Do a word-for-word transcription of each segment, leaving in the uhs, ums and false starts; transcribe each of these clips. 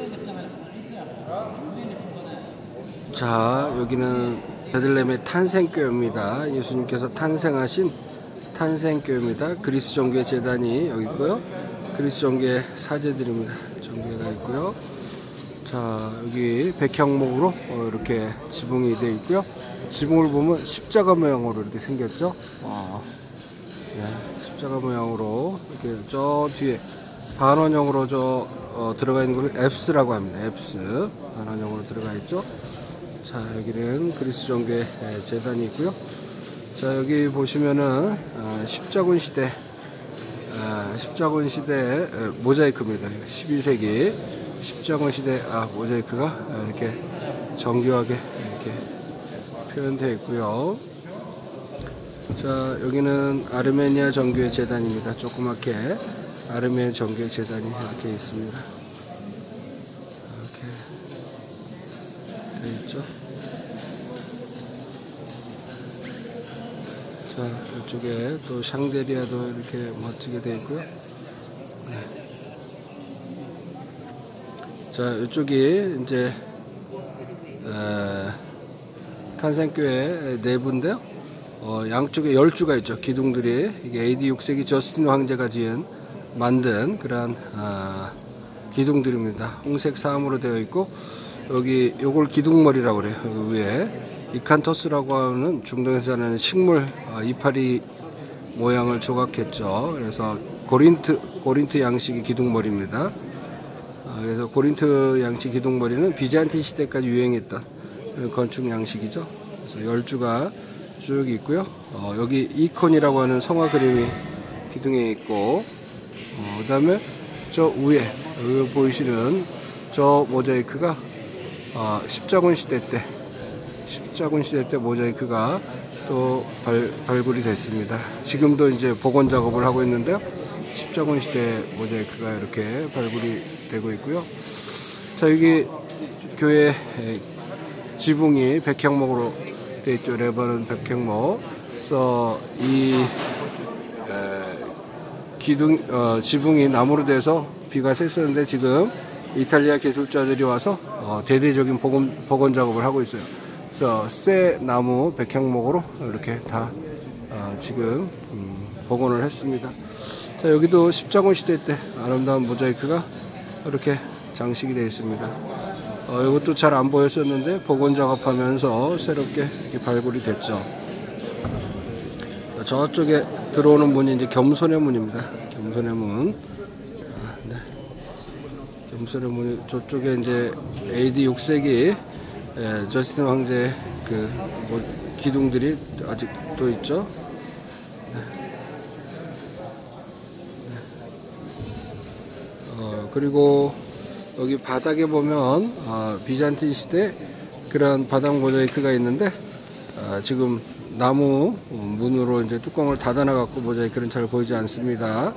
자, 여기는 베들레헴의 탄생교회입니다. 예수님께서 탄생하신 탄생교회입니다. 그리스 정교회 재단이 여기 있고요. 그리스 정교회 사제들입니다. 정교회가 있고요. 자, 여기 백향목으로 이렇게 지붕이 되어 있고요. 지붕을 보면 십자가 모양으로 이렇게 생겼죠. 와, 네, 십자가 모양으로 이렇게 저 뒤에 반원형으로 저 어, 들어가 있는 것을 앱스라고 합니다. 앱스 반원형으로 들어가 있죠. 자, 여기는 그리스 정교회 재단이 있고요. 자, 여기 보시면은 어, 십자군 시대 어, 십자군 시대 모자이크입니다. 십이 세기 십자군 시대 아, 모자이크가 이렇게 정교하게 이렇게 표현되어 있고요. 자, 여기는 아르메니아 정교회 재단입니다. 조그맣게 아르메니아 정교회 재단이 이렇게 있습니다. 이렇게 되어 있죠. 자, 이쪽에 또 샹데리아도 이렇게 멋지게 되어 있고요. 네. 자, 이쪽이 이제 에, 탄생교회 내부인데요. 어, 양쪽에 열주가 있죠. 기둥들이 이게 에이디 육 세기 저스틴 황제가 지은 만든 그러한 어, 기둥들입니다. 홍색 사암으로 되어 있고 여기 요걸 기둥머리라고 그래요. 여기 위에 이칸토스라고 하는 중동에서 자라는 식물 어, 이파리 모양을 조각했죠. 그래서 고린트 고린트 양식의 기둥머리입니다. 어, 그래서 고린트 양식 기둥머리는 비잔틴 시대까지 유행했던 그런 건축 양식이죠. 그래서 열주가 쭉 있고요. 어, 여기 이콘이라고 하는 성화 그림이 기둥에 있고, 어, 그 다음에 저 위에 여기 보이시는 저 모자이크가 어, 십자군 시대 때 십자군 시대 때 모자이크가 또 발, 발굴이 됐습니다. 지금도 이제 복원 작업을 하고 있는데요. 십자군 시대 모자이크가 이렇게 발굴이 되고 있고요. 자, 여기 교회 지붕이 백향목으로 되어 있죠. 레바논 백향목. 그래서 이 에, 기둥 어, 지붕이 나무로 돼서 비가 샜었는데 지금 이탈리아 기술자들이 와서 어, 대대적인 복원, 복원 작업을 하고 있어요. 그래서 새 나무 백향목으로 이렇게 다 어, 지금 음, 복원을 했습니다. 자, 여기도 십자군 시대 때 아름다운 모자이크가 이렇게 장식이 되어 있습니다. 어, 이것도 잘 안 보였었는데 복원 작업하면서 새롭게 이렇게 발굴이 됐죠. 저쪽에 들어오는 문이 이제 겸손의 문입니다. 겸손의 문. 아, 네. 겸손의 문이 저쪽에 이제 에이디 육 세기 예, 저스틴 황제 그 뭐, 기둥들이 아직도 있죠. 네. 네. 어, 그리고 여기 바닥에 보면 어, 비잔틴 시대 그런 바닥 모자이크가 있는데 어, 지금 나무 문으로 이제 뚜껑을 닫아놔 갖고 모자이크는 잘 보이지 않습니다.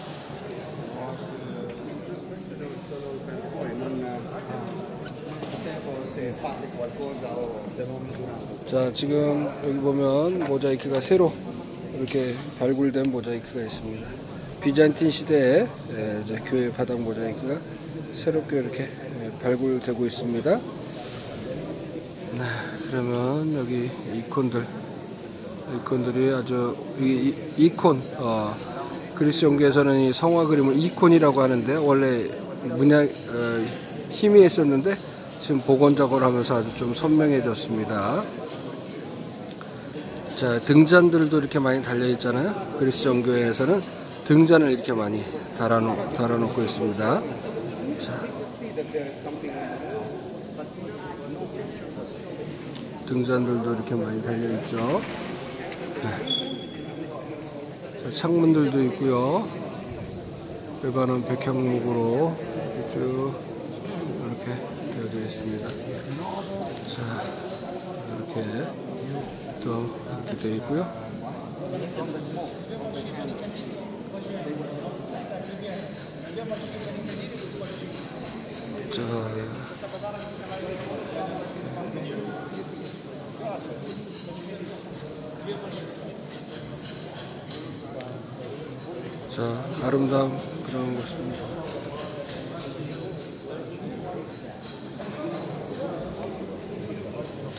자, 지금 여기 보면 모자이크가 새로 이렇게 발굴된 모자이크가 있습니다. 비잔틴 시대에 이제 교회 바닥 모자이크가 새롭게 이렇게 발굴되고 있습니다. 네, 그러면 여기 이콘들, 이콘들이 아주 이, 이, 이콘, 어, 그리스 정교에서는 이 성화 그림을 이콘이라고 하는데 원래 문양 어, 희미했었는데 지금 복원 작업을 하면서 아주 좀 선명해졌습니다. 자, 등잔들도 이렇게 많이 달려 있잖아요. 그리스 정교회에서는 등잔을 이렇게 많이 달아놓, 달아놓고 있습니다. 자, 등잔들도 이렇게 많이 달려 있죠. 네. 자, 창문들도 있고요. 레바논 백향목으로 쭉 이렇게 되어져 있습니다. 자, 이렇게 또 이렇게 되어 있고요. 자, 자, 아름다운 그런 곳입니다.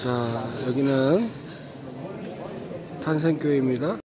자, 여기는 탄생교회입니다.